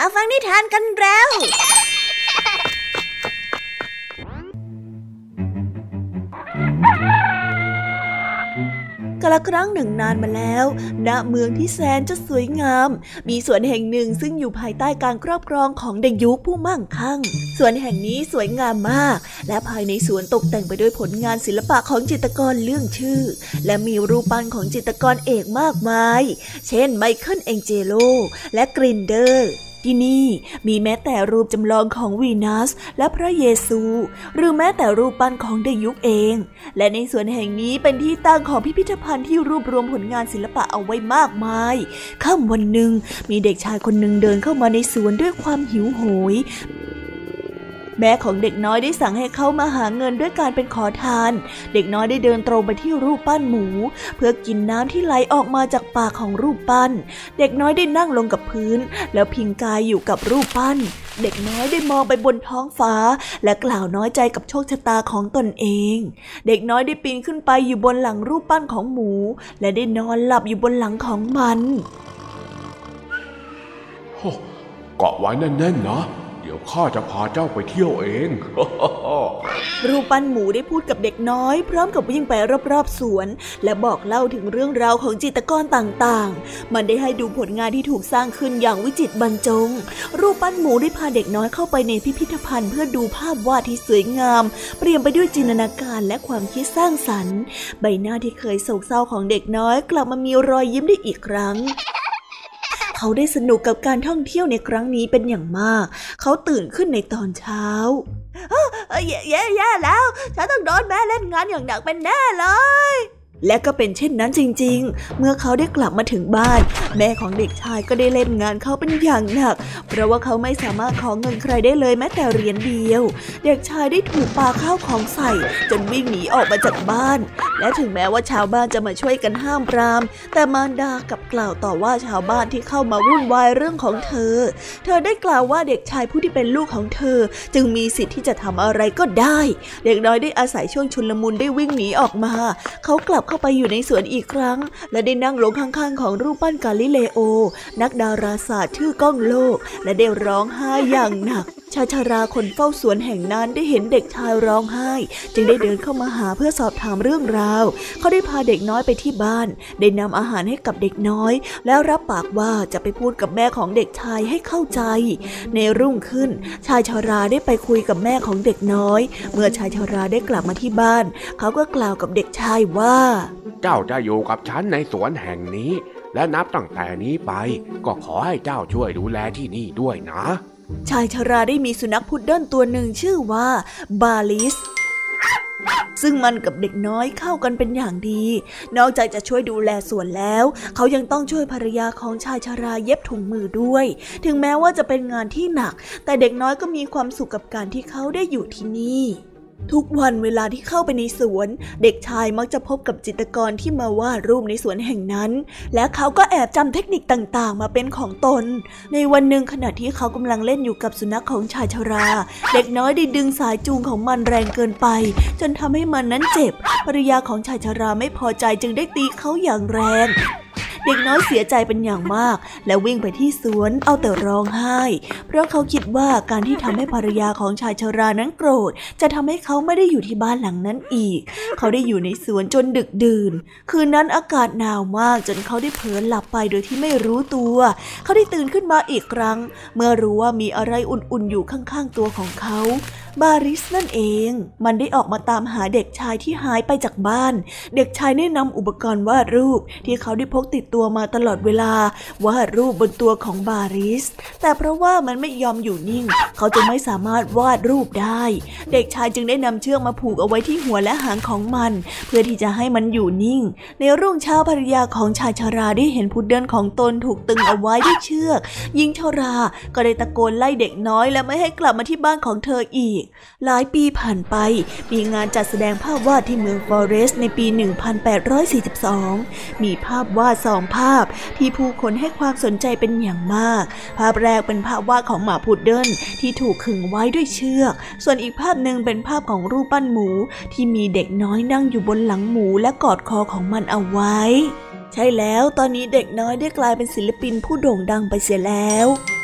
ฟังนิทานกันแล้วกาลครั้งหนึ่งนานมาแล้วณเมืองที่แสนจะสวยงามมีสวนแห่งหนึ่งซึ่งอยู่ภายใต้การครอบครองของเด็กยุคผู้มั่งคั่งสวนแห่งนี้สวยงามมากและภายในสวนตกแต่งไปด้วยผลงานศิลปะของจิตรกรเรื่องชื่อและมีรูปปั้นของจิตรกรเอกมากมายเช่นไมเคิลแองเจโลและกรินเดอร์ที่นี่มีแม้แต่รูปจำลองของวีนัสและพระเยซูหรือแม้แต่รูปปั้นของเด็กยุคเองและในสวนแห่งนี้เป็นที่ตั้งของพิพิธภัณฑ์ที่รวบรวมผลงานศิลปะเอาไว้มากมายค่ำวันหนึ่งมีเด็กชายคนหนึ่งเดินเข้ามาในสวนด้วยความหิวโหยแม่ของเด็กน้อยได้สั่งให้เขามาหาเงินด้วยการเป็นขอทานเด็กน้อยได้เดินตรงไปที่รูปปั้นหมูเพื่อกินน้ำที่ไหลออกมาจากปากของรูปปั้นเด็กน้อยได้นั่งลงกับพื้นแล้วพิงกายอยู่กับรูปปั้นเด็กน้อยได้มองไปบนท้องฟ้าและกล่าวน้อยใจกับโชคชะตาของตนเองเด็กน้อยได้ปีนขึ้นไปอยู่บนหลังรูปปั้นของหมูและได้นอนหลับอยู่บนหลังของมันเกาะไว้แน่นๆนะเดี๋ยวข้าจะพาเจ้าไปเที่ยวเองรูปปั้นหมูได้พูดกับเด็กน้อยพร้อมกับวิ่งไปรอบๆสวนและบอกเล่าถึงเรื่องราวของจิตรกรต่างๆมันได้ให้ดูผลงานที่ถูกสร้างขึ้นอย่างวิจิตรบรรจงรูปปั้นหมูได้พาเด็กน้อยเข้าไปในพิพิธภัณฑ์เพื่อดูภาพวาดที่สวยงามเปลี่ยนไปด้วยจินตนาการและความคิดสร้างสรรค์ใบหน้าที่เคยโศกเศร้าของเด็กน้อยกลับมามีรอยยิ้มได้อีกครั้งเขาได้สนุกกับการท่องเที่ยวในครั้งนี้เป็นอย่างมากเขาตื่นขึ้นในตอนเช้าแย่แล้วฉันต้องโดนแม่เล่นงานอย่างหนักเป็นแน่เลยและก็เป็นเช่นนั้นจริงๆเมื่อเขาได้กลับมาถึงบ้านแม่ของเด็กชายก็ได้เล่นงานเขาเป็นอย่างหนักเพราะว่าเขาไม่สามารถขอเงินใครได้เลยแม้แต่เหรียญเดียวเด็กชายได้ถูกปาข้าวของใส่จนวิ่งหนีออกมาจากบ้านและถึงแม้ว่าชาวบ้านจะมาช่วยกันห้ามปรามแต่มารดากลับกล่าวต่อว่าชาวบ้านที่เข้ามาวุ่นวายเรื่องของเธอได้กล่าวว่าเด็กชายผู้ที่เป็นลูกของเธอจึงมีสิทธิ์ที่จะทำอะไรก็ได้เด็กน้อยได้อาศัยช่วงชุลมุนได้วิ่งหนีออกมาเขากลับเข้าไปอยู่ในสวนอีกครั้งและได้นั่งลงข้างๆของรูปปั้นกาลิเลโอนักดาราศาสตร์ชื่อก้องโลกและได้ร้องไห้อย่างหนักชายชราคนเฝ้าสวนแห่งนั้นได้เห็นเด็กชายร้องไห้จึงได้เดินเข้ามาหาเพื่อสอบถามเรื่องราวเขาได้พาเด็กน้อยไปที่บ้านได้นำอาหารให้กับเด็กน้อยแล้วรับปากว่าจะไปพูดกับแม่ของเด็กชายให้เข้าใจในรุ่งขึ้นชายชราได้ไปคุยกับแม่ของเด็กน้อยเมื่อชายชราได้กลับมาที่บ้านเขาก็กล่าวกับเด็กชายว่าเจ้าจะอยู่กับฉันในสวนแห่งนี้และนับตั้งแต่นี้ไปก็ขอให้เจ้าช่วยดูแลที่นี่ด้วยนะชายชราได้มีสุนัขพุดเดิ้ลตัวหนึ่งชื่อว่าบาลิสซึ่งมันกับเด็กน้อยเข้ากันเป็นอย่างดีนอกจากจะช่วยดูแลสวนแล้วเขายังต้องช่วยภรรยาของชายชราเย็บถุงมือด้วยถึงแม้ว่าจะเป็นงานที่หนักแต่เด็กน้อยก็มีความสุขกับการที่เขาได้อยู่ที่นี่ทุกวันเวลาที่เข้าไปในสวนเด็กชายมักจะพบกับจิตรกรที่มาวาดรูปในสวนแห่งนั้นและเขาก็แอบจำเทคนิคต่างๆมาเป็นของตนในวันหนึ่งขณะที่เขากำลังเล่นอยู่กับสุนัขของชายชราเด็กน้อยได้ดึงสายจูงของมันแรงเกินไปจนทำให้มันนั้นเจ็บภรรยาของชายชราไม่พอใจจึงได้ตีเขาอย่างแรงเด็กน้อยเสียใจเป็นอย่างมากและวิ่งไปที่สวนเอาแต่ร้องไห้เพราะเขาคิดว่าการที่ทำให้ภรรยาของชายชรานั้นโกรธจะทำให้เขาไม่ได้อยู่ที่บ้านหลังนั้นอีกเขาได้อยู่ในสวนจนดึกดื่นคืนนั้นอากาศหนาวมากจนเขาได้เผลอหลับไปโดยที่ไม่รู้ตัวเขาได้ตื่นขึ้นมาอีกครั้งเมื่อรู้ว่ามีอะไรอุ่นๆอยู่ข้างๆตัวของเขาบาริสนั่นเองมันได้ออกมาตามหาเด็กชายที่หายไปจากบ้านเด็กชายได้นำอุปกรณ์วาดรูปที่เขาได้พกติดตัวมาตลอดเวลาวาดรูปบนตัวของบาริสแต่เพราะว่ามันไม่ยอมอยู่นิ่งเขาจึงไม่สามารถวาดรูปได้เด็กชายจึงได้นำเชือกมาผูกเอาไว้ที่หัวและหางของมันเพื่อที่จะให้มันอยู่นิ่งในรุ่งเช้าภรรยาของชายชราได้เห็นพุดเดิ้ลของตนถูกตึงเอาไว้ด้วยเชือกหญิงชราก็ได้ตะโกนไล่เด็กน้อยและไม่ให้กลับมาที่บ้านของเธออีกหลายปีผ่านไปมีงานจัดแสดงภาพวาดที่เมืองฟลอเรสในปี 1842 มีภาพวาด2 ภาพที่ผู้คนให้ความสนใจเป็นอย่างมากภาพแรกเป็นภาพวาดของหมาพุดเดิ้ลที่ถูกขึงไว้ด้วยเชือกส่วนอีกภาพหนึ่งเป็นภาพของรูปปั้นหมูที่มีเด็กน้อยนั่งอยู่บนหลังหมูและกอดคอของมันเอาไว้ใช่แล้วตอนนี้เด็กน้อยได้กลายเป็นศิลปินผู้โด่งดังไปเสียแล้ว